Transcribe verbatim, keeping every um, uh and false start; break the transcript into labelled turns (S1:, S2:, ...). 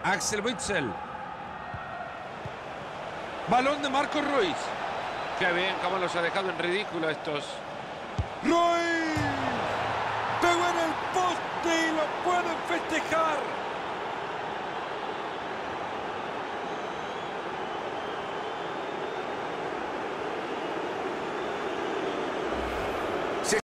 S1: Axel Witsel. Balón de Marco Ruiz.
S2: Qué bien, cómo los ha dejado en ridículo estos.
S1: Ruiz. Pegó en el poste y lo pueden festejar.